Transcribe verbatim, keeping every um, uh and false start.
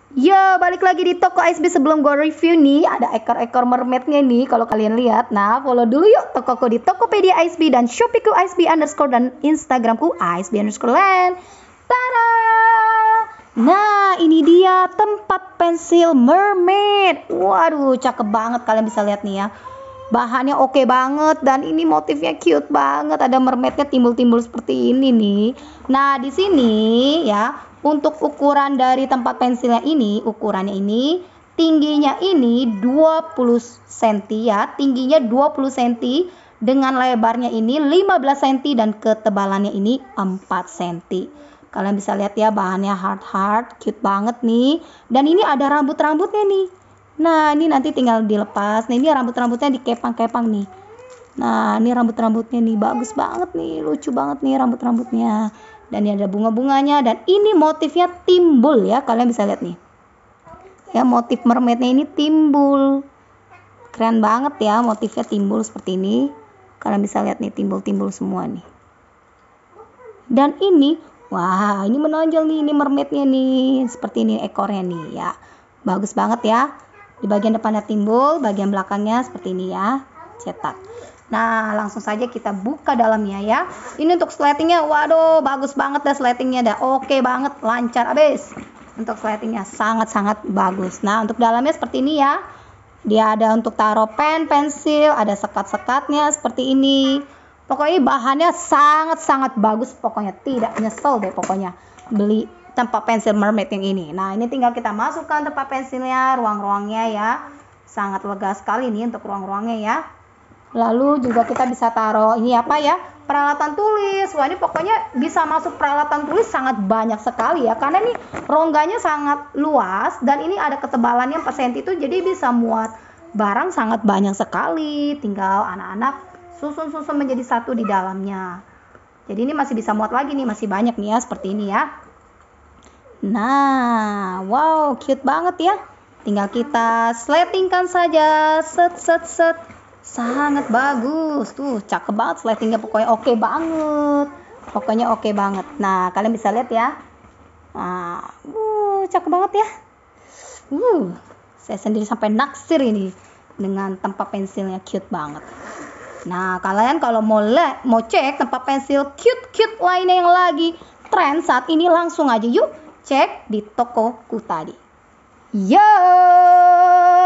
Yo, balik lagi di toko A S B. Sebelum gue review nih, ada ekor-ekor mermaidnya nih kalau kalian lihat. Nah, follow dulu yuk tokoku di Tokopedia A S B dan Shopeeku A S B underscore dan Instagramku A S B underscore land. Tada! Nah, ini dia tempat pensil mermaid. Waduh, cakep banget, kalian bisa lihat nih ya. Bahannya oke banget dan ini motifnya cute banget. Ada mermaidnya timbul-timbul seperti ini nih. Nah, di sini ya, untuk ukuran dari tempat pensilnya ini, ukurannya ini, tingginya ini dua puluh sentimeter ya. Tingginya dua puluh sentimeter dengan lebarnya ini lima belas sentimeter dan ketebalannya ini empat sentimeter. Kalian bisa lihat ya, bahannya hard-hard, cute banget nih. Dan ini ada rambut-rambutnya nih. Nah, ini nanti tinggal dilepas. Nah, ini rambut-rambutnya dikepang-kepang nih. Nah, ini rambut-rambutnya nih, bagus banget nih, lucu banget nih rambut-rambutnya. Dan ini ada bunga-bunganya, dan ini motifnya timbul ya, kalian bisa lihat nih. Ya, motif mermaidnya ini timbul. Keren banget ya, motifnya timbul seperti ini. Kalian bisa lihat nih, timbul-timbul semua nih. Dan ini, wah, ini menonjol nih, ini mermaidnya nih, seperti ini ekornya nih ya. Bagus banget ya. Di bagian depannya timbul, bagian belakangnya seperti ini ya, cetak. Nah, langsung saja kita buka dalamnya ya. Ini untuk slatingnya, waduh, bagus banget dah slatingnya, dah oke banget, lancar abis. Untuk slatingnya sangat-sangat bagus. Nah, untuk dalamnya seperti ini ya. Dia ada untuk taruh pen, pensil, ada sekat-sekatnya seperti ini. Pokoknya bahannya sangat-sangat bagus, pokoknya tidak nyesel deh pokoknya beli tempat pensil mermaid yang ini. Nah, ini tinggal kita masukkan tempat pensilnya, ruang-ruangnya ya. Sangat lega sekali nih untuk ruang-ruangnya ya. Lalu juga kita bisa taruh ini apa ya? Peralatan tulis. Wah, ini pokoknya bisa masuk peralatan tulis sangat banyak sekali ya. Karena ini rongganya sangat luas dan ini ada ketebalannya empat sentimeter itu, jadi bisa muat barang sangat banyak sekali. Tinggal anak-anak susun-susun menjadi satu di dalamnya. Jadi ini masih bisa muat lagi nih, masih banyak nih ya seperti ini ya. Nah, wow, cute banget ya. Tinggal kita slatingkan saja. Set, set, set. Sangat bagus. Tuh, cakep banget slatingnya. Pokoknya oke banget. Pokoknya oke banget. Nah, kalian bisa lihat ya. Nah, uh, cakep banget ya. Uh, saya sendiri sampai naksir ini dengan tempat pensilnya, cute banget. Nah, kalian kalau mau le mau cek tempat pensil cute-cute lainnya yang lagi tren saat ini, langsung aja yuk cek di tokoku tadi. Yo!